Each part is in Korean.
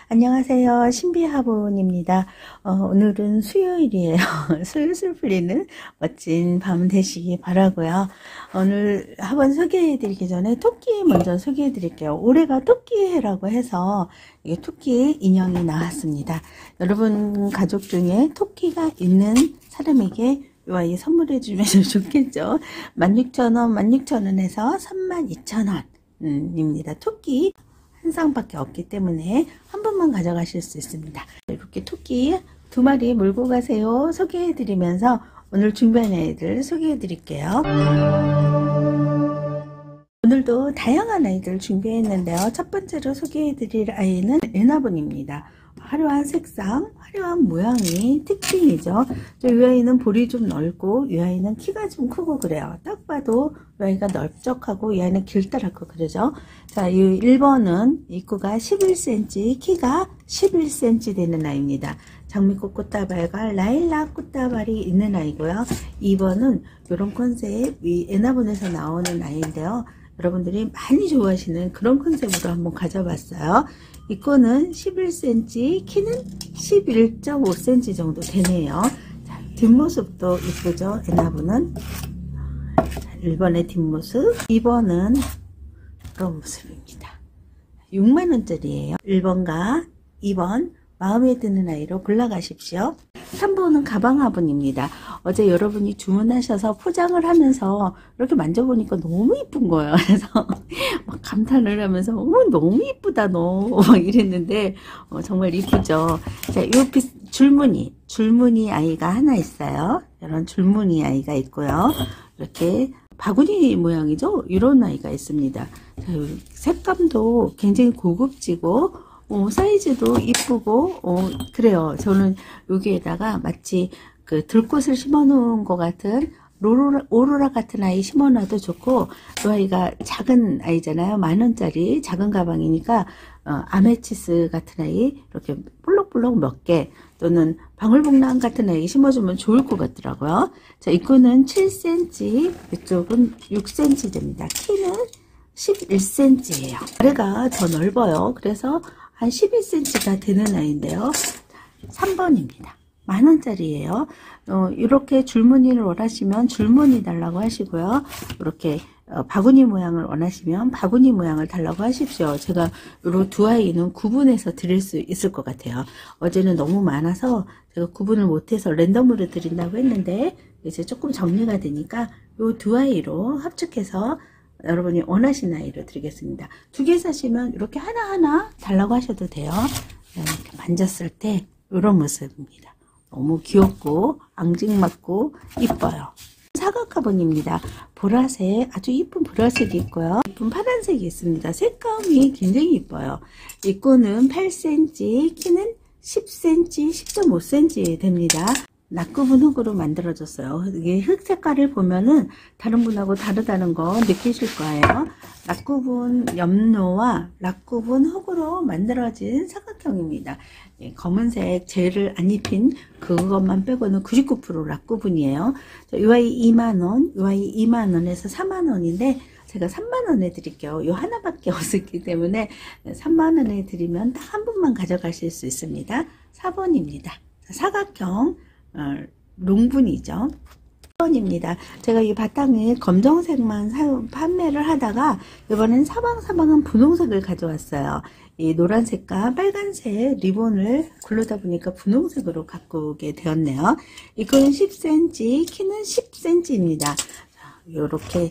안녕하세요. 신비화분입니다. 오늘은 수요일이에요. 술술 풀리는 멋진 밤 되시기 바라고요. 오늘 화분 소개해 드리기 전에 토끼 먼저 소개해 드릴게요. 올해가 토끼해라고 해서 이게 토끼 인형이 나왔습니다. 여러분 가족 중에 토끼가 있는 사람에게 이 아이 선물해 주면 좋겠죠. 16,000원, 16,000원에서 32,000원 입니다. 토끼 한 쌍밖에 없기 때문에 한 번만 가져가실 수 있습니다. 이렇게 토끼 2마리 몰고 가세요 소개해 드리면서 오늘 준비한 아이들 소개해 드릴게요. 오늘도 다양한 아이들 준비했는데요. 첫 번째로 소개해 드릴 아이는 에나본입니다. 화려한 색상, 화려한 모양이 특징이죠. 이 아이는 볼이 좀 넓고 이 아이는 키가 좀 크고 그래요. 딱 봐도 이 아이가 넓적하고 이 아이는 길다랗고 그러죠. 자, 이 1번은 입구가 11cm, 키가 11cm 되는 아이입니다. 장미꽃 꽃다발과 라일락 꽃다발이 있는 아이고요. 2번은 이런 컨셉, 이 에나본에서 나오는 아이인데요. 여러분들이 많이 좋아하시는 그런 컨셉으로 한번 가져봤어요. 입구는 11cm, 키는 11.5cm 정도 되네요. 자, 뒷모습도 이쁘죠. 에나본은 1번의 뒷모습, 2번은 이런 모습입니다. 6만원짜리예요 1번과 2번 마음에 드는 아이로 골라가십시오. 3번은 가방 화분입니다. 어제 여러분이 주문하셔서 포장을 하면서 이렇게 만져보니까 너무 이쁜 거예요. 그래서 막 감탄을 하면서 너무 이쁘다 너 막 이랬는데 정말 이쁘죠. 자, 요 줄무늬 아이가 하나 있어요. 이런 줄무늬 아이가 있고요. 이렇게 바구니 모양이죠. 이런 아이가 있습니다. 자, 색감도 굉장히 고급지고 사이즈도 이쁘고 그래요. 저는 여기에다가 마치 그 들꽃을 심어 놓은 것 같은 오로라 같은 아이 심어 놔도 좋고, 이 아이가 작은 아이잖아요. 10,000원짜리 작은 가방이니까 아메치스 같은 아이 이렇게 볼록볼록 몇 개 또는 방울복랑 같은 아이 심어주면 좋을 것 같더라고요. 자, 입구는 7cm, 이쪽은 6cm 됩니다. 키는 11cm예요. 아래가 더 넓어요. 그래서 한 12cm가 되는 아이인데요. 3번입니다. 10,000원짜리예요. 이렇게 줄무늬를 원하시면 줄무늬 달라고 하시고요. 이렇게 바구니 모양을 원하시면 바구니 모양을 달라고 하십시오. 제가 이 두 아이는 구분해서 드릴 수 있을 것 같아요. 어제는 너무 많아서 제가 구분을 못해서 랜덤으로 드린다고 했는데 이제 조금 정리가 되니까 이 두 아이로 합축해서 여러분이 원하시는 아이로 드리겠습니다. 2개 사시면 이렇게 하나하나 달라고 하셔도 돼요. 이렇게 만졌을 때 이런 모습입니다. 너무 귀엽고 앙증맞고 이뻐요. 사각화분입니다. 보라색, 아주 이쁜 보라색이 있고요. 이쁜 파란색이 있습니다. 색감이 굉장히 이뻐요. 입구는 8cm, 키는 10cm, 10.5cm 됩니다. 낙구분 흙으로 만들어졌어요. 이게 흙 색깔을 보면은 다른 분하고 다르다는 거 느끼실 거예요. 낙구분 염료와 낙구분 흙으로 만들어진 사각형입니다. 검은색 젤을 안 입힌 그것만 빼고는 99% 낙구분이에요. 이 아이 2만원, 이 아이 2만원에서 4만원인데 제가 3만원에 드릴게요. 요 하나밖에 없었기 때문에 3만원에 드리면 딱 한 분만 가져가실 수 있습니다. 4번입니다. 사각형 롱분이죠. 1번입니다. 제가 이 바탕에 검정색만 판매를 하다가 이번엔 사방사방은 분홍색을 가져왔어요. 이 노란색과 빨간색 리본을 굴르다 보니까 분홍색으로 갖고 오게 되었네요. 이건 10cm, 키는 10cm입니다. 이렇게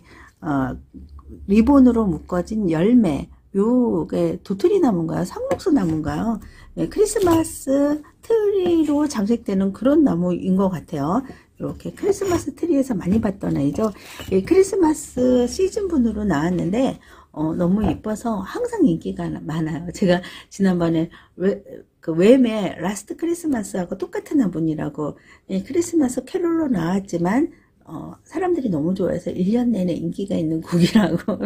리본으로 묶어진 열매, 요게 도토리 나무인가요? 상록수 나무인가요? 네, 크리스마스 트리로 장식되는 그런 나무인 것 같아요. 이렇게 크리스마스 트리에서 많이 봤던 아이죠. 크리스마스 시즌분으로 나왔는데 너무 이뻐서 항상 인기가 많아요. 제가 지난번에 웸의 라스트 크리스마스하고 똑같은 화분이라고 크리스마스 캐롤로 나왔지만 사람들이 너무 좋아해서 1년 내내 인기가 있는 곡이라고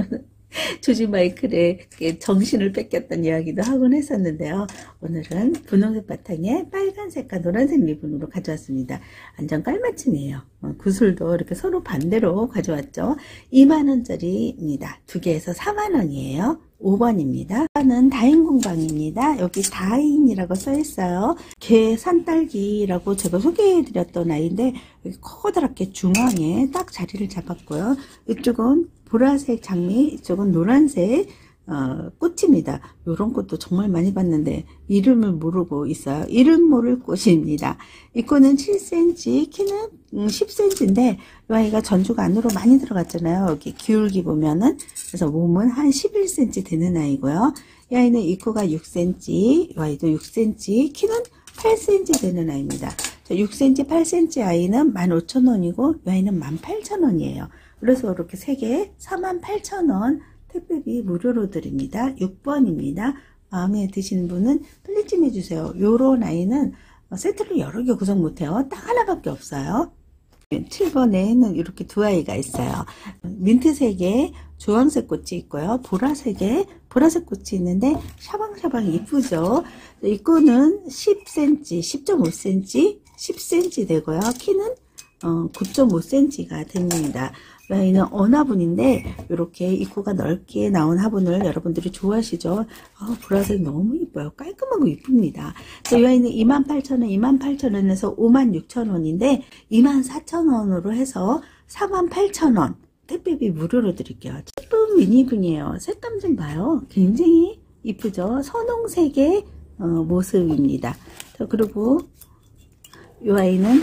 조지 마이클의 정신을 뺏겼던 이야기도 하곤 했었는데요. 오늘은 분홍색 바탕에 빨간색과 노란색 리본으로 가져왔습니다. 완전 깔맞춤이에요. 구슬도 이렇게 서로 반대로 가져왔죠. 2만원짜리입니다. 두 개에서 4만원이에요. 5번입니다. 이거는 다인공방입니다. 여기 다인이라고 써있어요. 개 산딸기라고 제가 소개해드렸던 아이인데 여기 커다랗게 중앙에 딱 자리를 잡았고요. 이쪽은 보라색 장미, 이쪽은 노란색 꽃입니다. 이런 꽃도 정말 많이 봤는데 이름을 모르고 있어요. 이름 모를 꽃입니다. 이 꽃은 7cm, 키는 10cm인데 이 아이가 전주가 안으로 많이 들어갔잖아요. 여기 기울기 보면은. 그래서 몸은 한 11cm 되는 아이고요. 이 아이는 입구가 6cm, 이 아이도 6cm, 키는 8cm 되는 아이입니다. 6cm, 8cm 아이는 15,000원이고 이 아이는 18,000원이에요. 그래서 이렇게 3개 48,000원 택배비 무료로 드립니다. 6번입니다. 마음에 드시는 분은 플리즈 좀 해주세요. 요런 아이는 세트로 여러 개 구성 못해요. 딱 하나밖에 없어요. 7번에는 이렇게 두 아이가 있어요. 민트색에 주황색 꽃이 있고요. 보라색에 보라색 꽃이 있는데 샤방샤방 이쁘죠. 이 꽃은 10cm, 10.5cm, 10cm 되고요. 키는 9.5cm가 됩니다. 이는 언화분인데 이렇게 입구가 넓게 나온 화분을 여러분들이 좋아하시죠? 보라색 너무 이뻐요. 깔끔하고 이쁩니다. 이 아이는 28,000원, 28,000원에서 56,000원인데 24,000원으로 해서 48,000원 택배비 무료로 드릴게요. 예쁜 미니분이에요. 색감 좀 봐요. 굉장히 이쁘죠? 선홍색의 모습입니다. 그리고 이 아이는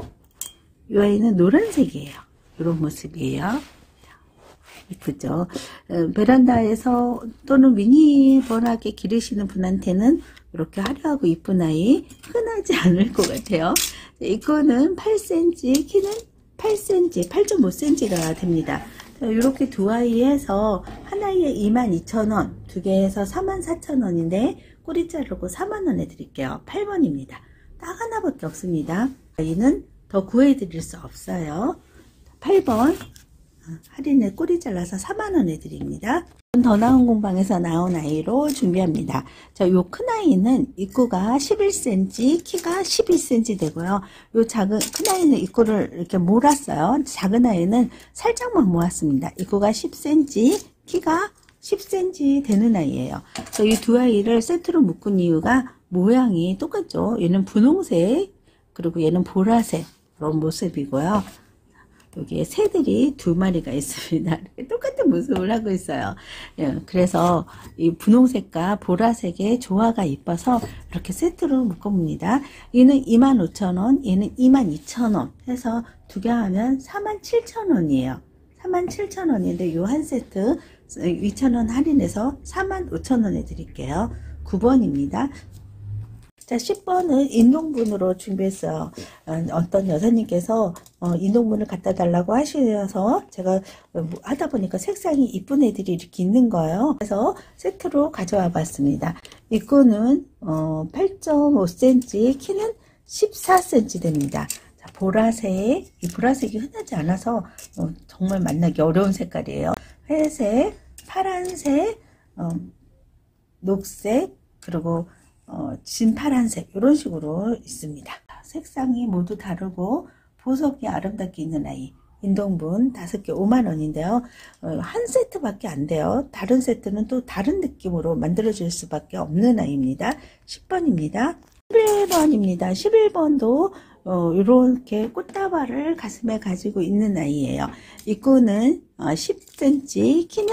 노란색이에요. 이런 모습이에요. 이쁘죠? 베란다에서 또는 미니멀하게 기르시는 분한테는 이렇게 화려하고 이쁜 아이 흔하지 않을 것 같아요. 이거는 8cm, 키는 8cm, 8.5cm가 됩니다. 이렇게 두 아이에서 한 아이에 22,000원, 두 개에서 44,000원인데 꼬리 자르고 4만원에 드릴게요. 8번입니다. 딱 하나밖에 없습니다. 아이는 더 구해드릴 수 없어요. 8번 할인에 꼬리 잘라서 4만원에 드립니다. 더 나은 공방에서 나온 아이로 준비합니다. 요 큰 아이는 입구가 11cm, 키가 12cm 되고요. 요 큰 아이는 입구를 이렇게 몰았어요. 작은 아이는 살짝만 모았습니다. 입구가 10cm, 키가 10cm 되는 아이예요. 이 두 아이를 세트로 묶은 이유가 모양이 똑같죠. 얘는 분홍색, 그리고 얘는 보라색 그런 모습이고요. 여기에 새들이 2마리가 있습니다. 똑같은 모습을 하고 있어요. 그래서 이 분홍색과 보라색의 조화가 이뻐서 이렇게 세트로 묶어봅니다. 얘는 25,000원, 얘는 22,000원 해서 두 개 하면 47,000원이에요. 47,000원인데 요 한 세트 2,000원 할인해서 45,000원에 드릴게요. 9번입니다. 자, 10번은 인동분으로 준비했어요. 어떤 여사님께서 인동분을 갖다 달라고 하셔서 제가 하다 보니까 색상이 이쁜 애들이 이렇게 있는 거예요. 그래서 세트로 가져와 봤습니다. 이 거는 8.5cm, 키는 14cm 됩니다. 자, 보라색, 이 보라색이 흔하지 않아서 정말 만나기 어려운 색깔이에요. 회색, 파란색, 녹색, 그리고 진 파란색 이런 식으로 있습니다. 색상이 모두 다르고 보석이 아름답게 있는 아이 인동분 5개 5만원인데요. 한 세트밖에 안 돼요. 다른 세트는 또 다른 느낌으로 만들어 줄 수밖에 없는 아이입니다. 10번입니다. 11번입니다. 11번도 이렇게 꽃다발을 가슴에 가지고 있는 아이예요. 이 코는 10cm, 키는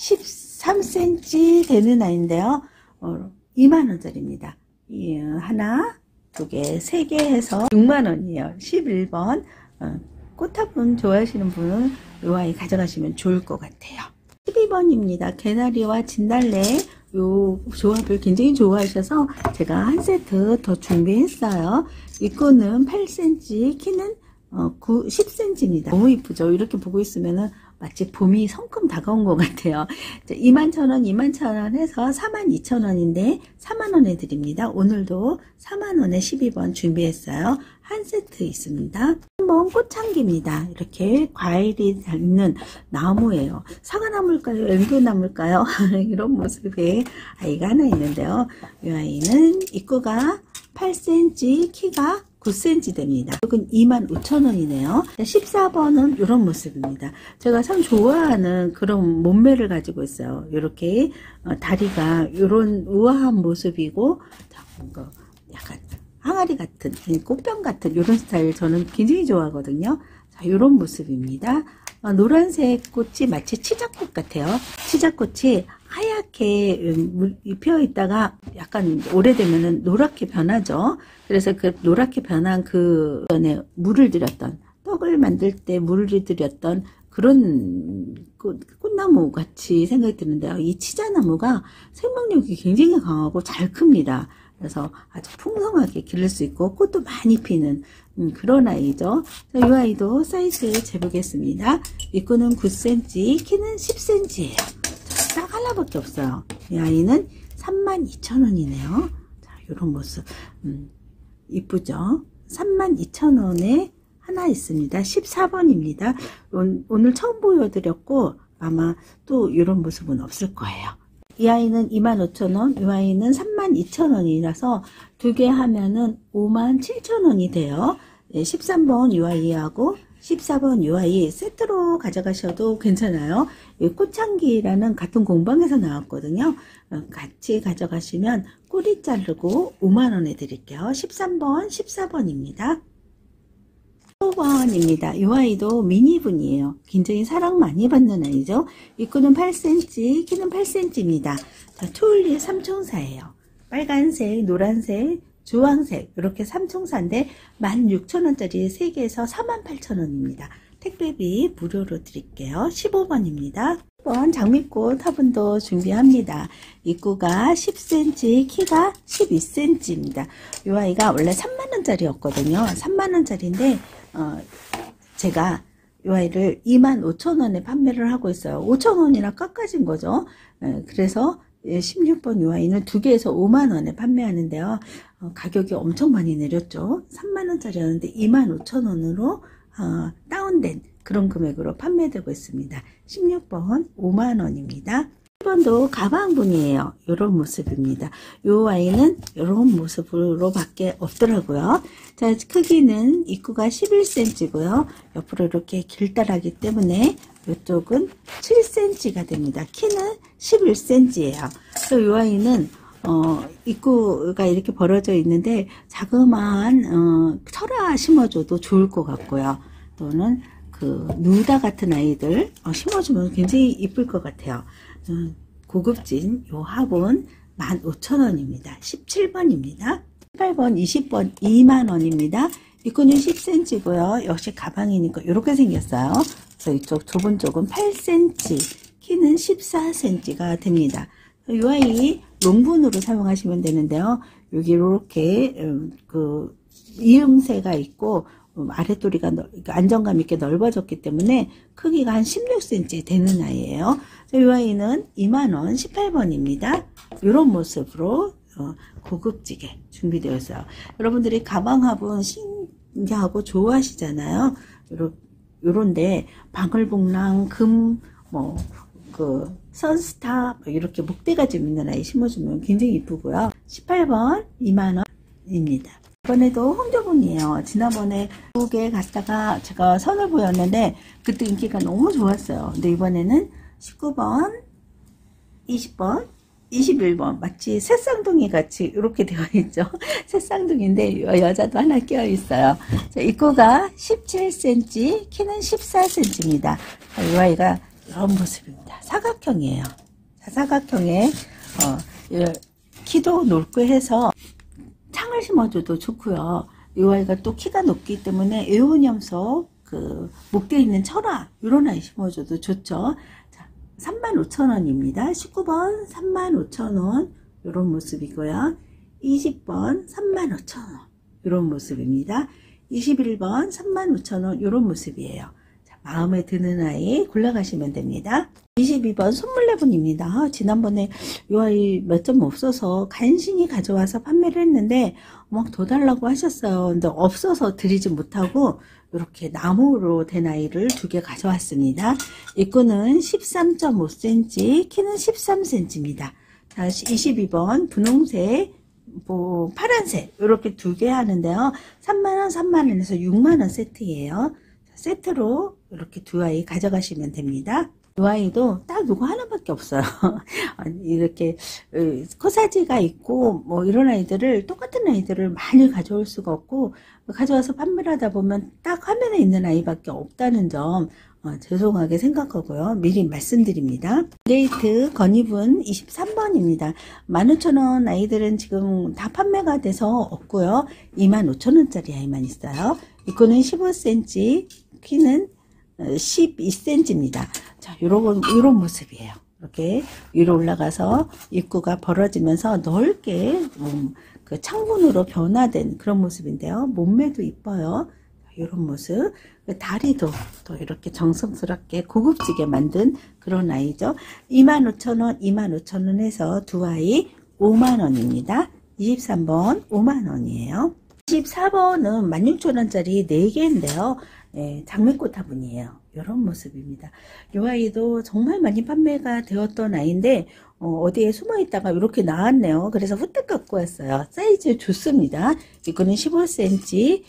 13cm 되는 아이인데요. 2만원짜리입니다. 하나, 두 개, 세 개 해서 6만원이에요. 11번. 꽃화분 좋아하시는 분은 이 아이 가져가시면 좋을 것 같아요. 12번입니다. 개나리와 진달래 요 조합을 굉장히 좋아하셔서 제가 한 세트 더 준비했어요. 이 거는 8cm, 키는 10cm입니다. 너무 이쁘죠? 이렇게 보고 있으면은 마치 봄이 성큼 다가온 것 같아요. 21,000원, 21,000원 해서 42,000원인데 4만원에 드립니다. 오늘도 4만원에 12번 준비했어요. 한 세트 있습니다. 3번 꽃향기입니다. 이렇게 과일이 있는 나무예요. 사과나무일까요? 앵두나무일까요? 이런 모습의 아이가 하나 있는데요. 이 아이는 입구가 8cm, 키가 9cm 됩니다. 이건 25,000원이네요. 14번은 이런 모습입니다. 제가 참 좋아하는 그런 몸매를 가지고 있어요. 이렇게 다리가 이런 우아한 모습이고 뭔가 약간 항아리 같은, 꽃병 같은 이런 스타일 저는 굉장히 좋아하거든요. 자, 이런 모습입니다. 노란색 꽃이 마치 치자꽃 같아요. 치자꽃이 하얗게 피어 있다가 약간 오래되면은 노랗게 변하죠. 그래서 그 노랗게 변한 그 전에 물을 들였던, 떡을 만들 때 물을 들였던 그런 꽃나무 같이 생각이 드는데요. 이 치자나무가 생명력이 굉장히 강하고 잘 큽니다. 그래서 아주 풍성하게 기를 수 있고 꽃도 많이 피는 그런 아이죠. 이 아이도 사이즈 재보겠습니다. 입구는 9cm, 키는 10cm예요. 딱 하나밖에 없어요. 이 아이는 32,000원이네요. 자, 이런 모습 이쁘죠? 32,000원에 하나 있습니다. 14번입니다. 오늘 처음 보여드렸고 아마 또 이런 모습은 없을 거예요. 이 아이는 25,000원, 이 아이는 32,000원이라서 두 개 하면은 57,000원이 돼요. 13번 이 아이하고 14번 이 아이 세트로 가져가셔도 괜찮아요. 이 꽃향기라는 같은 공방에서 나왔거든요. 같이 가져가시면 꼬리 자르고 5만원에 드릴게요. 13번, 14번입니다. 15번입니다. 이 아이도 미니분이에요. 굉장히 사랑 많이 받는 아이죠. 입구는 8cm, 키는 8cm입니다. 자, 초울리 삼총사예요. 빨간색, 노란색, 주황색 이렇게 삼총사인데 16,000원짜리 3개에서 48,000원입니다. 택배비 무료로 드릴게요. 15번입니다. 10번 장미꽃 화분도 준비합니다. 입구가 10cm, 키가 12cm입니다. 이 아이가 원래 3만원짜리였거든요. 3만원짜리인데 제가 이 아이를 25,000원에 판매를 하고 있어요. 5,000원이나 깎아진 거죠. 그래서 16번 이 아이는 두 개에서 5만원에 판매하는데요. 가격이 엄청 많이 내렸죠. 3만원짜리였는데 25,000원으로 다운된 그런 금액으로 판매되고 있습니다. 16번 5만원입니다. 1번도 가방분이에요. 이런 모습입니다. 이 아이는 이런 모습으로 밖에 없더라고요. 자, 크기는 입구가 11cm고요. 옆으로 이렇게 길다라기 때문에 이쪽은 7cm가 됩니다. 키는 11cm예요. 이 아이는 입구가 이렇게 벌어져 있는데 자그마한 철화 심어줘도 좋을 것 같고요. 또는 그 누다 같은 아이들 심어주면 굉장히 이쁠 것 같아요. 고급진 요 화분 15,000원입니다. 17번입니다. 18번, 20번 2만원입니다. 입구는 10cm고요. 역시 가방이니까 이렇게 생겼어요. 그래서 이쪽 좁은 쪽은 8cm, 키는 14cm가 됩니다. 이 아이 롱분으로 사용하시면 되는데요. 여기 이렇게 그 이음새가 있고 아랫도리가 안정감 있게 넓어졌기 때문에 크기가 한 16cm 되는 아이예요. 이 아이는 2만원 18번입니다. 이런 모습으로 고급지게 준비되어 있어요. 여러분들이 가방 화분 신기하고 좋아하시잖아요. 요런데 방울복랑 금 선스타 이렇게 목대가 좀 있는 아이 심어주면 굉장히 이쁘고요. 18번 2만원입니다. 이번에도 홍조분이에요. 지난번에 미국에 갔다가 제가 선을 보였는데 그때 인기가 너무 좋았어요. 근데 이번에는 19번, 20번, 21번 마치 새쌍둥이 같이 이렇게 되어 있죠. 새쌍둥이인데 여자도 하나 끼어 있어요. 자, 입구가 17cm, 키는 14cm입니다. 이 아이가 이런 모습입니다. 사각형이에요. 사각형에 키도 높고 해서 창을 심어줘도 좋고요. 이 아이가 또 키가 높기 때문에 에오니엄석 그 목대에 있는 철화 이런 아이 심어줘도 좋죠. 자, 35,000원입니다. 19번 35,000원 이런 모습이고요. 20번 35,000원 이런 모습입니다. 21번 35,000원 이런 모습이에요. 자, 마음에 드는 아이 골라가시면 됩니다. 22번 손물레분입니다. 지난번에 이 아이 몇 점 없어서 간신히 가져와서 판매를 했는데 막 더 달라고 하셨어요. 근데 없어서 드리지 못하고 이렇게 나무로 된 아이를 2개 가져왔습니다. 입구는 13.5cm, 키는 13cm입니다. 자, 22번 분홍색, 파란색 이렇게 2개 하는데요. 3만원, 3만원에서 6만원 세트예요. 세트로 이렇게 2아이 가져가시면 됩니다. 이 아이도 딱 이거 하나밖에 없어요. 이렇게 코사지가 있고 뭐 이런 아이들을, 똑같은 아이들을 많이 가져올 수가 없고, 가져와서 판매를 하다 보면 딱 화면에 있는 아이밖에 없다는 점 죄송하게 생각하고요. 미리 말씀드립니다. 레이트 건입은 23번입니다. 15,000원 아이들은 지금 다 판매가 돼서 없고요. 25,000원짜리 아이만 있어요. 이거는 15cm, 키는 12cm입니다. 자, 요런 모습이에요. 이렇게 위로 올라가서 입구가 벌어지면서 넓게 그 창문으로 변화된 그런 모습인데요. 몸매도 이뻐요. 이런 모습. 다리도 또 이렇게 정성스럽게 고급지게 만든 그런 아이죠. 25,000원, 25,000원 해서 2아이 5만원입니다. 23번 5만원이에요. 24번은 16,000원짜리 4개인데요. 장미꽃 화분이에요. 이런 모습입니다. 이 아이도 정말 많이 판매가 되었던 아이인데 어디에 숨어 있다가 이렇게 나왔네요. 그래서 후딱 갖고 왔어요. 사이즈 좋습니다. 이거는 15cm,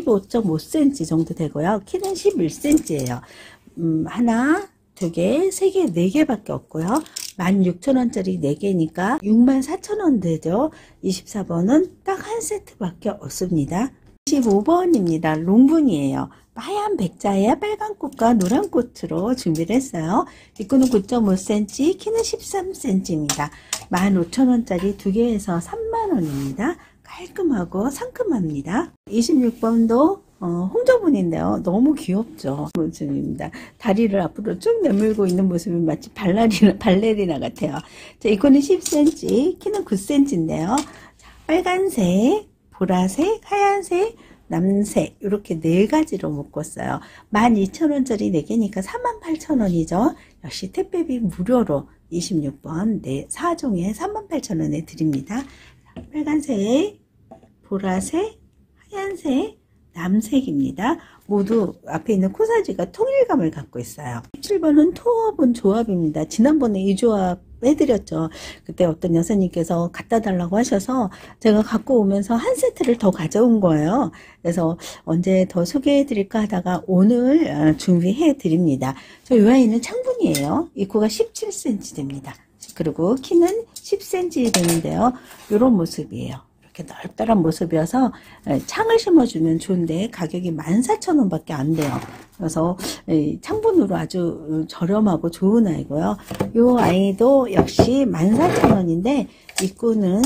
15.5cm 정도 되고요. 키는 11cm예요. 하나, 2개, 3개, 4개밖에 없고요. 16,000원짜리 4개니까 64,000원 되죠. 24번은 딱 한 세트밖에 없습니다. 25번입니다. 롱분이에요. 하얀 백자에 빨간 꽃과 노란 꽃으로 준비를 했어요. 입구는 9.5cm, 키는 13cm입니다. 15,000원짜리 2개에서 3만원입니다. 깔끔하고 상큼합니다. 26번도 홍조분인데요. 너무 귀엽죠. 모습입니다. 다리를 앞으로 쭉 내밀고 있는 모습이 마치 발레리나 같아요. 자, 이거는 10cm, 키는 9cm인데요. 자, 빨간색, 보라색, 하얀색, 남색 이렇게 4가지로 묶었어요. 12,000원짜리 4개니까 48,000원이죠. 역시 택배비 무료로 26번 4종에 38,000원에 드립니다. 빨간색, 보라색, 하얀색, 남색입니다. 모두 앞에 있는 코사지가 통일감을 갖고 있어요. 17번은 토업은 조합입니다. 지난번에 이 조합 해드렸죠. 그때 어떤 여사님께서 갖다 달라고 하셔서 제가 갖고 오면서 한 세트를 더 가져온 거예요. 그래서 언제 더 소개해 드릴까 하다가 오늘 준비해 드립니다. 저 이 아이는 창분이에요. 입구가 17cm 됩니다. 그리고 키는 10cm 되는데요. 이런 모습이에요. 이렇게 넓다란 모습이어서 창을 심어주면 좋은데 가격이 14,000원 밖에 안 돼요. 그래서 창분으로 아주 저렴하고 좋은 아이고요. 이 아이도 역시 14,000원인데 입구는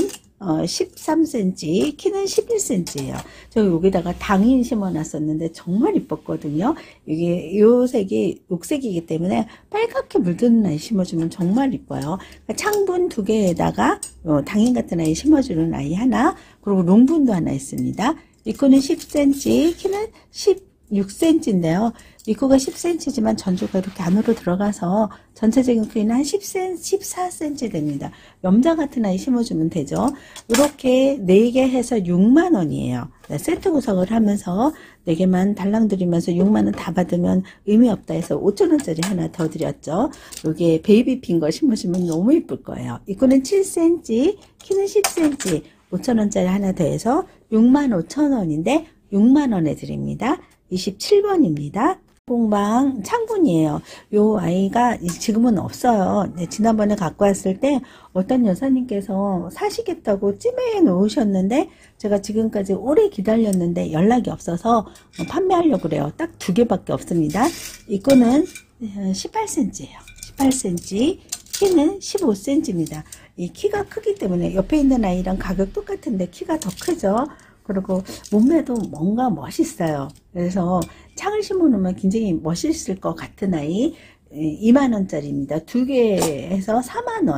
13cm, 키는 11cm예요. 저 여기다가 당인 심어놨었는데 정말 이뻤거든요. 이게 요 색이 녹색이기 때문에 빨갛게 물드는 아이 심어주면 정말 이뻐요. 창분 2개에다가 당인 같은 아이 심어주는 아이 하나, 그리고 롱분도 하나 있습니다. 입구는 10cm, 키는 16cm인데요. 입구가 10cm지만 전주가 이렇게 안으로 들어가서 전체적인 크기는 한 10cm, 14cm 됩니다. 염자 같은 아이 심어주면 되죠. 이렇게 4개 해서 6만원이에요. 세트 구성을 하면서 4개만 달랑 드리면서 6만원 다 받으면 의미 없다 해서 5,000원짜리 하나 더 드렸죠. 여기에 베이비 핀 거 심으시면 너무 이쁠 거예요. 입구는 7cm, 키는 10cm, 5,000원짜리 하나 더 해서 65,000원인데 6만원에 드립니다. 27번입니다. 봉방 창분이에요. 요 아이가 지금은 없어요. 네, 지난번에 갖고 왔을 때 어떤 여사님께서 사시겠다고 찜해 놓으셨는데 제가 지금까지 오래 기다렸는데 연락이 없어서 판매하려고 그래요. 딱 2개밖에 없습니다. 이거는 18cm예요. 18cm, 키는 15cm입니다. 이 키가 크기 때문에 옆에 있는 아이랑 가격 똑같은데 키가 더 크죠. 그리고 몸매도 뭔가 멋있어요. 그래서 창을 심어놓으면 굉장히 멋있을 것 같은 아이. 2만원짜리입니다. 2개 해서 4만원.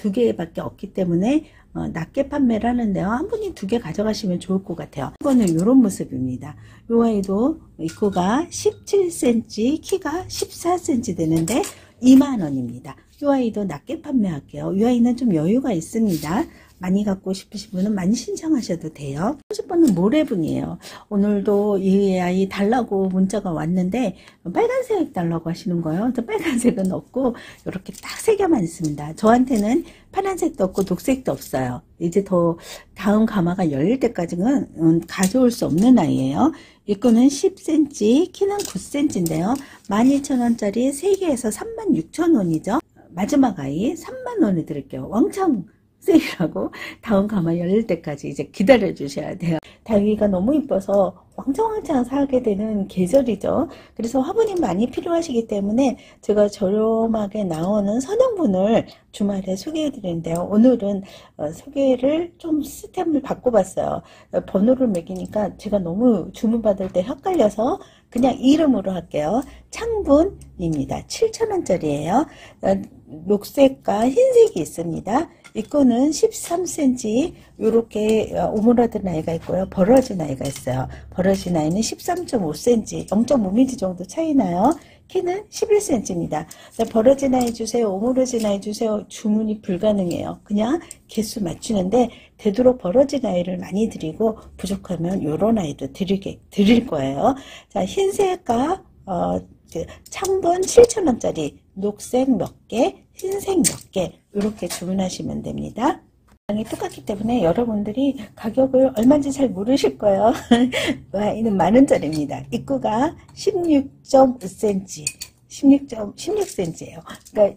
두 개밖에 없기 때문에 낮게 판매를 하는데요. 한 분이 두 개 가져가시면 좋을 것 같아요. 이거는 이런 모습입니다. 이 아이도 입구가 17cm, 키가 14cm 되는데 2만원입니다. 이 아이도 낮게 판매할게요. 이 아이는 좀 여유가 있습니다. 많이 갖고 싶으신 분은 많이 신청하셔도 돼요. 30번은 모래분이에요. 오늘도 이 아이 달라고 문자가 왔는데 빨간색 달라고 하시는 거예요. 저 빨간색은 없고 이렇게 딱 세 개만 있습니다. 저한테는 파란색도 없고 녹색도 없어요. 이제 더 다음 가마가 열릴 때까지는 가져올 수 없는 아이예요. 입구는 10cm, 키는 9cm인데요. 12,000원짜리 3개에서 36,000원이죠. 마지막 아이 3만원에 드릴게요. 왕창 세일하고 다음 가마 열릴 때까지 이제 기다려 주셔야 돼요. 달기가 너무 이뻐서 왕창왕창 사게 되는 계절이죠. 그래서 화분이 많이 필요하시기 때문에 제가 저렴하게 나오는 선형분을 주말에 소개해 드리는데요. 오늘은 소개를 좀 시스템을 바꿔봤어요. 번호를 매기니까 제가 너무 주문 받을 때 헷갈려서 그냥 이름으로 할게요. 창분입니다. 7,000원짜리예요. 녹색과 흰색이 있습니다. 입구는 13cm 이렇게 오므라든 아이가 있고요. 벌어진 아이가 있어요. 벌어진 아이는 13.5cm 0.5mm 정도 차이 나요. 키는 11cm입니다. 벌어진 아이 주세요, 오므라진 아이 주세요, 주문이 불가능해요. 그냥 개수 맞추는데 되도록 벌어진 아이를 많이 드리고 부족하면 이런 아이도 드릴 거예요. 자, 흰색과 창분 7,000원짜리 녹색 몇 개, 흰색 몇 개 이렇게 주문하시면 됩니다. 똑같기 때문에 여러분들이 가격을 얼마인지 잘 모르실 거예요. 아이는 만원짜리입니다. 입구가 16.5cm 16cm예요. 그러니까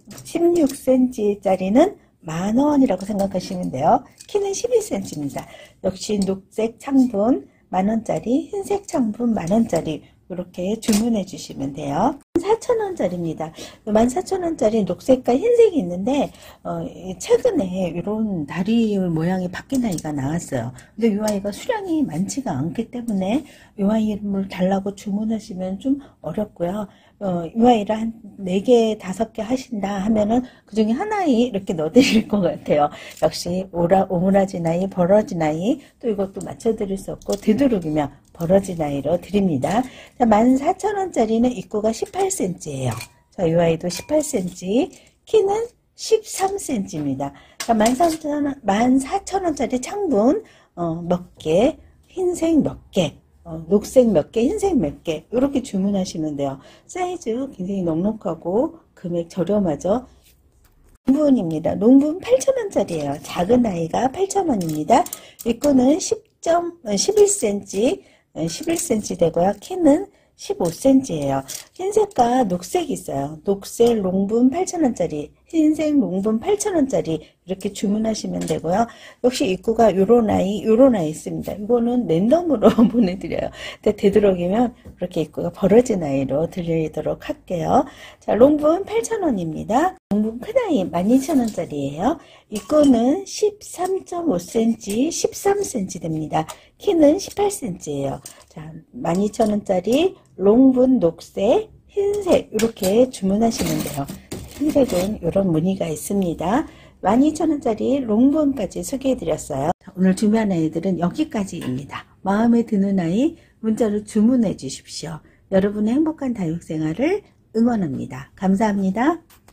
16cm짜리는 만원이라고 생각하시면 돼요. 키는 12cm입니다. 역시 녹색 창분 만원짜리, 흰색 창분 만원짜리 이렇게 주문해 주시면 돼요. 14,000원짜리입니다. 14,000원짜리 녹색과 흰색이 있는데 최근에 이런 다리 모양이 바뀐 아이가 나왔어요. 근데 이 아이가 수량이 많지가 않기 때문에 이 아이를 달라고 주문하시면 좀 어렵고요. 이 아이를 한 4개, 5개 하신다 하면은 그 중에 하나에 이렇게 넣어드릴 것 같아요. 역시 오므라진 아이, 벌어진 아이, 또 이것도 맞춰드릴 수 없고 되도록이면 벌어진 아이로 드립니다. 자, 14,000원짜리는 입구가 18cm예요. 자, 이 아이도 18cm, 키는 13cm입니다. 자, 14,000원짜리 창분 몇 개, 흰색 몇 개, 녹색 몇 개, 흰색 몇 개 이렇게 주문하시면 돼요. 사이즈 굉장히 넉넉하고 금액 저렴하죠. 농분입니다. 농분 8,000원짜리예요. 작은 아이가 8,000원입니다. 입구는 11cm, 11cm 되고요. 키는 15cm예요. 흰색과 녹색이 있어요. 녹색 롱분 8,000원짜리, 흰색 롱분 8,000원짜리 이렇게 주문하시면 되고요. 역시 입구가 요런 아이 있습니다. 이거는 랜덤으로 보내드려요. 근데 되도록이면 그렇게 입구가 벌어진 아이로 드리도록 할게요. 자, 롱분 8,000원입니다. 롱분 큰 아이 12,000원짜리예요. 입구는 13.5cm, 13cm 됩니다. 키는 18cm예요. 자, 12,000원짜리 롱분 녹색, 흰색 이렇게 주문하시면 돼요. 흰색은 이런 무늬가 있습니다. 12,000원짜리 롱본까지 소개해드렸어요. 오늘 준비한 아이들은 여기까지입니다. 마음에 드는 아이 문자로 주문해 주십시오. 여러분의 행복한 다육생활을 응원합니다. 감사합니다.